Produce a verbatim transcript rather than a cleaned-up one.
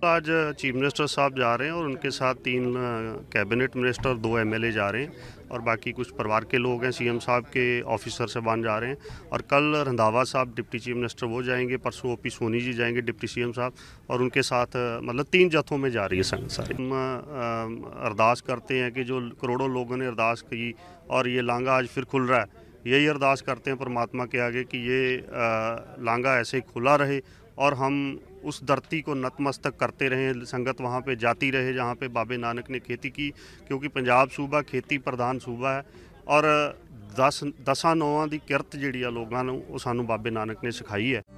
आज chief minister साहब जा रहे हैं और उनके साथ तीन कैबिनेट मिनिस्टर, दो एमएलए जा रहे हैं और बाकी कुछ परिवार के लोग हैं। सीएम साहब के ऑफिसर साहबान जा रहे हैं और कल रंधावा साहब डिप्टी चीफ मिनिस्टर वो जाएंगे, परसों ओपी सोनी जी जाएंगे डिप्टी सीएम साहब, और उनके साथ मतलब तीन जत्थों में जा रही है संगत सारी। हम अरदास करते हैं कि जो करोड़ों लोगों ने अरदास की और ये लांघा आज फिर खुल रहा है, यही अरदास करते हैं परमात्मा के आगे कि ये लांघा ऐसे ही खुला रहे और हम उस धरती को नतमस्तक करते रहें, संगत वहाँ पे जाती रहे जहाँ पे बाबे नानक ने खेती की, क्योंकि पंजाब सूबा खेती प्रधान सूबा है और दस दसा नौवां की किरत जिहड़ी आ लोगों नूं वो सानूं बाबे नानक ने सिखाई है।